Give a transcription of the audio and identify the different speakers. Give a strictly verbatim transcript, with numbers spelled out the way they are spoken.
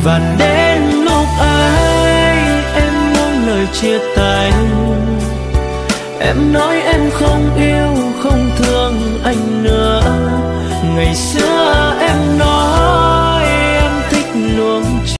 Speaker 1: Và đến lúc ấy em muốn lời chia tay. Em nói em không yêu không thương anh nữa. Ngày xưa em nói